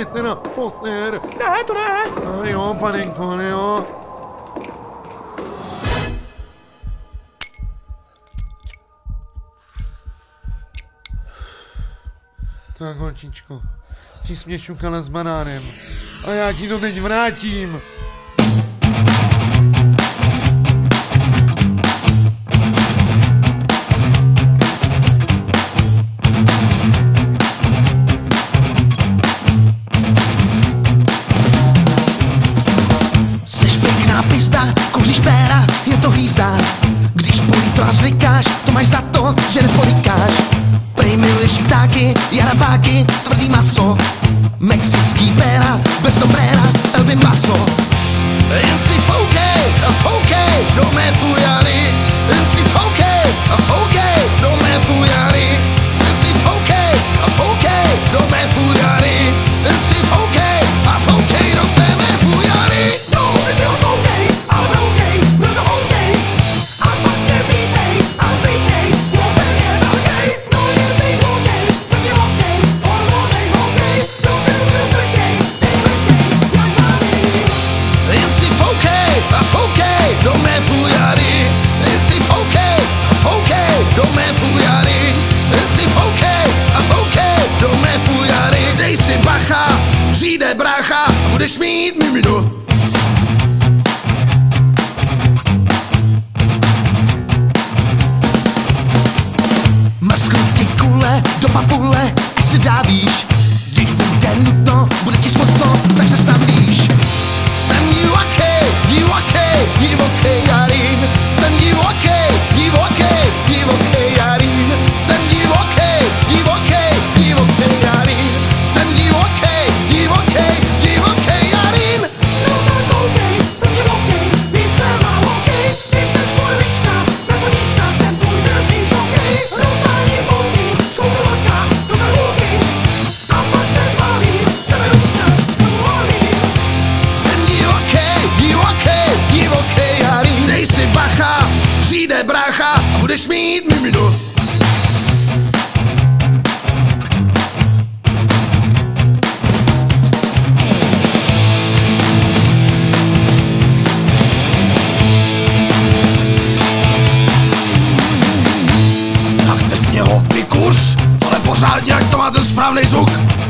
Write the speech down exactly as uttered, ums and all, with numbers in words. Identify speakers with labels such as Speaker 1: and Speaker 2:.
Speaker 1: mě teda, Foster.
Speaker 2: Ne, to ne.
Speaker 1: A jo, panenko, ale jo. Tak, holčičko, ty jsi mě šukala s banánem a já ti to teď vrátím.
Speaker 3: Seš pěkná pizda, kouříš péra, je to hýzda. Když bolí to a zlikáš, to máš za to, že nepodnikáš. Prej miluješ ptáky, jarabáky, tvrdý maso. Mexický péra, bez sombréra, elby maso. Jen si foukej a foukej do mé fujary. Jen si foukej a foukej do mé fujary. Jen si foukej a foukej do mé fujary. Jen si foukej a foukej do té mé fujary.
Speaker 2: No, ty si ho soukej, ale broukej, byl to okej. A pak nevítej a zlítej, lopen je velkej. No, jen si hokej, jsem ti hokej, hormonej hokej. Do kterou se zvrkej, ty vrkej, jak malý.
Speaker 3: Jen si foukej a foukej do mé fujary. Jen si foukej a foukej do mé fujary. Jen si foukej a foukej do mé fujary. Dej si bacha, přijde brácha a budeš mít mimido. Mrsknu ti kule do papule, ať se dávíš. Když bude nutno, bude ti smutno, tak se stavíš. Jsem divokej, divokej, divokej jarín. Jsem divokej, divokej, divokej jarín. Jsem divokej, divokej, divokej jarín. Jsem divokej, divokej, divokej jarín.
Speaker 2: No tak koukej, jsem ti hokej, víc nemá hokej. Ty seš kurvička, na konička, jsem tvůj drzý žokej. Rozvání boky, škoulaka, do kalhůky. A pak se zvalím, seberu se, dovolím.
Speaker 3: Jsem divokej, divokej, divokej jarín. Dej si bacha, přijde brácha a budeš mít mimido. Tak teď mě ho vykuř, ale pořádně, jak to má ten správný zvuk.